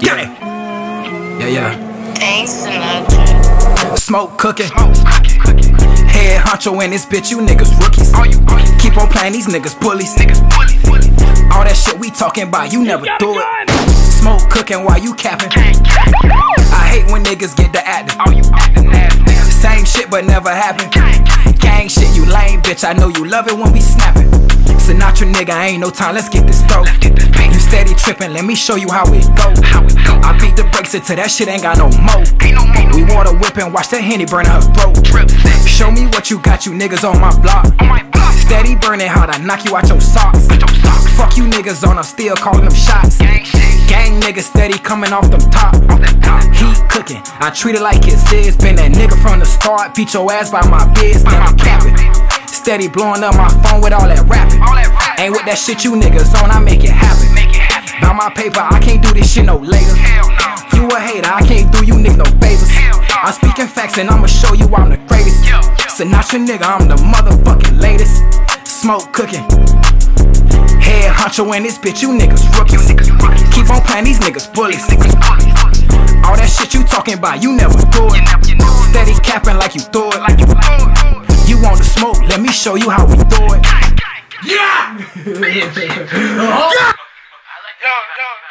Yeah. Thanks, Sinatra. Smoke cooking. Head honcho in this bitch, you niggas rookies. Keep on playing these niggas bullies. All that shit we talking about, you never do it. Smoke cooking while you capping. I hate when niggas get to acting. Same shit but never happen. Gang shit, you lame bitch, I know you love it when we snapping. Sinatra nigga, ain't no time, let's get this dope. You steady tripping, let me show you how it go. I beat the brakes until that shit ain't got no mo. We water whipping, watch that Henny burn her throat. Show me what you got, you niggas on my block. Steady burning hard, I knock you out your socks. Fuck you niggas on, I'm still calling them shots. Gang niggas steady coming off them top. Heat cooking, I treat it like it's his. Been that nigga from the start, beat your ass by my biz, never capping. Steady blowing up my phone with all that rapping. Ain't with that shit you niggas on, I make it happen. By my paper, I can't do this shit no later. You a hater, I can't do you niggas no favors. I'm speaking facts and I'ma show you I'm the greatest. Sinatra nigga, I'm the motherfucking latest. Smoke cooking. Head honcho in this bitch, you niggas rookies. Keep on playing these niggas bullies. All that shit you talking about, you never do it. Steady capping like you do it. You want the smoke, let me show you how we do it. Yeah! Yo.